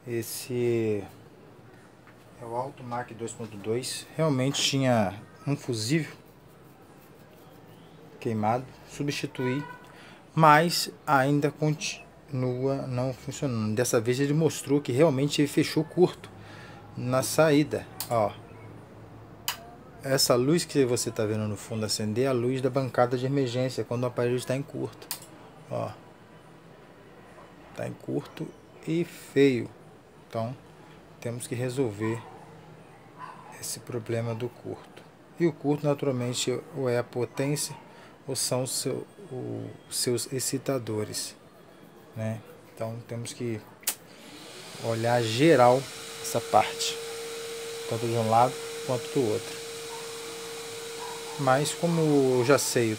Esse é o Automac 2.2. Realmente tinha um fusível queimado, substituí, mas ainda continua não funcionando. Dessa vez ele mostrou que realmente ele fechou curto na saída. Ó, essa luz que você está vendo no fundo acender é a luz da bancada de emergência quando o aparelho está em curto. Ó, está em curto e feio. Então temos que resolver esse problema do curto. E o curto naturalmente ou é a potência ou são os seus excitadores, né? Então temos que olhar geral essa parte, tanto de um lado quanto do outro. Mas como eu já sei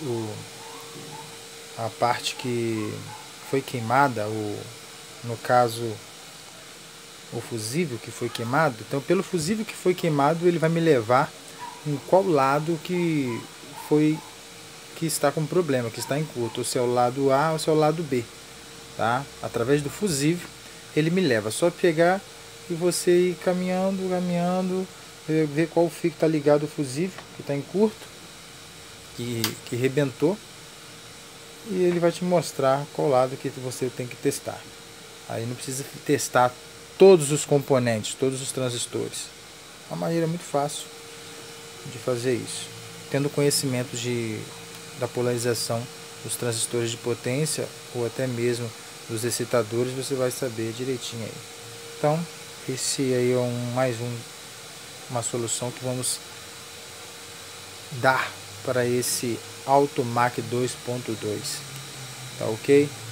a parte que foi queimada, no caso o fusível que foi queimado, então pelo fusível que foi queimado ele vai me levar em qual lado que está com problema, que está em curto, ou se é o lado A ou se é o lado B, tá? Através do fusível ele me leva, só pegar e você ir caminhando, ver qual fio que está ligado ao fusível, que está em curto, que rebentou, e ele vai te mostrar qual lado que você tem que testar. Aí não precisa testar todos os componentes, todos os transistores. É uma maneira muito fácil de fazer isso. Tendo conhecimento da polarização dos transistores de potência ou até mesmo dos excitadores, você vai saber direitinho aí. Então, esse aí é mais uma solução que vamos dar para esse Automac 2.2. Tá ok?